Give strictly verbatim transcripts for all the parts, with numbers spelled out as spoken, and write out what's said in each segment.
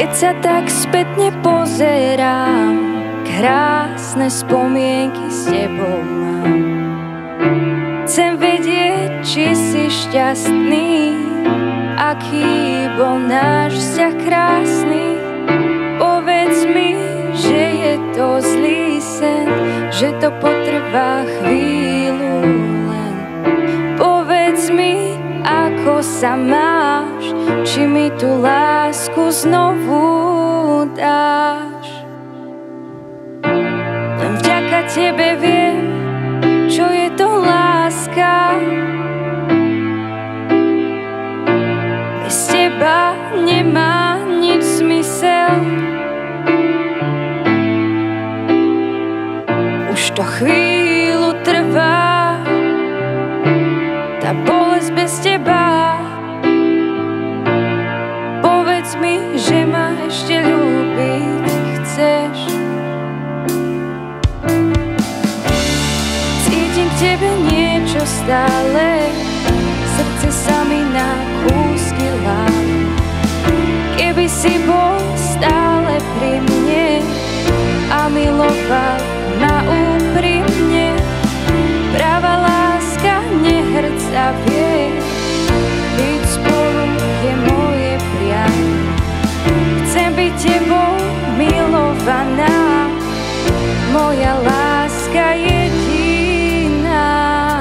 Keď sa tak spätne pozerám, krásne spomienky s tebou mám. Chcem vedieť, či si šťastný, aký bol náš vzťah krásny. Povedz mi, že je to zlý sen, že to potrvá chvíľu len. Povedz mi, ako sa máš, či mi tú lásku znovu dáš. Len vďaka tebe viem, čo je to láska. Bez teba nemá nič zmysel. Už to chvíľu trvá, tá bolesť bez teba. Povedz mi, že ma ešte ľúbiť chceš. Cítim k tebe niečo stále, srdce sa mi na kúsky láme. Keby si bol stále pri mne a miloval ma úprimne, práva láska nehrca vie, byť spolu je moje prianie. Chcem byť tebou milovaná, moja láska jediná.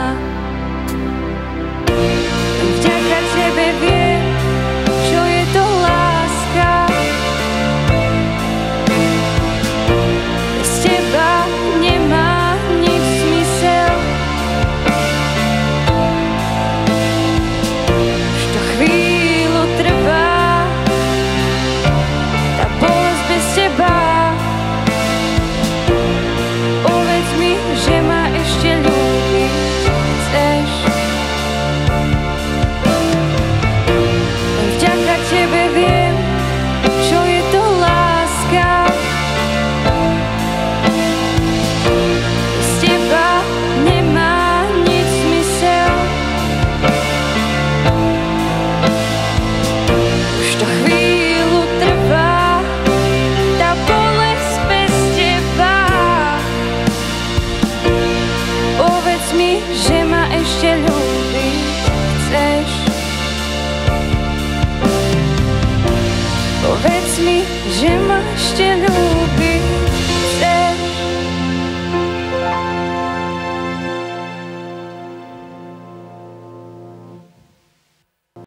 Vďaka tebe viem, čo je to láska. Bez teba nemá nič zmysel. Už to chvíľu trvá, tá bolesť bez teba. Povedz mi, že ma ešte ľúbiť chceš. Vďaka tebe viem, čo je to láska. Bez teba nemá nič zmysel. Už to chvíľu trvá, tá bolesť bez teba. Povedz mi, že ma ešte ľúbiť chceš. Povedz mi, že ma ešte ľúbiť